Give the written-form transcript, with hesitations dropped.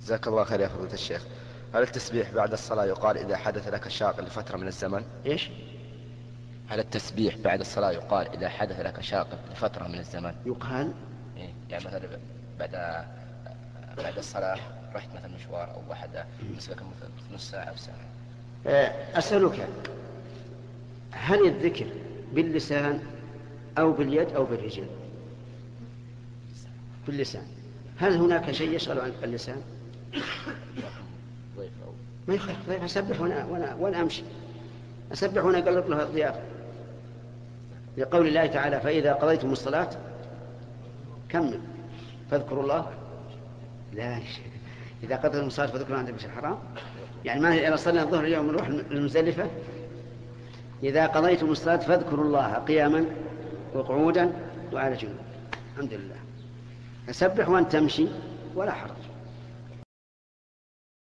جزاك الله خير يا فضيلة الشيخ. هل التسبيح بعد الصلاة يقال إذا حدث لك شاق لفترة من الزمن؟ إيش؟ هل التسبيح بعد الصلاة يقال إذا حدث لك شاق لفترة من الزمن؟ يقال. إيه؟ يعني مثلا بعد بعد الصلاة رحت مثلا مشوار أو واحد مسلك مثلا نص ساعة أو ساعة. أسألك، هل الذكر باللسان أو باليد أو بالرجل؟ باللسان. هل هناك شيء يشغل عن اللسان؟ ما يخالف ضيف، أسبح وأنا أمشي، أسبح وأنا أقلب له الضيافة، لقول الله تعالى فإذا قضيتم الصلاة كمل فاذكروا الله. لا، إذا قضيتم الصلاة فاذكروا عند المشعر الحرام، يعني ما إذا صلينا الظهر اليوم نروح المزدلفة، إذا قضيتم الصلاة فاذكروا الله قياما وقعودا وعلى جنوب. الحمد لله، أسبح وأنت تمشي ولا حرج.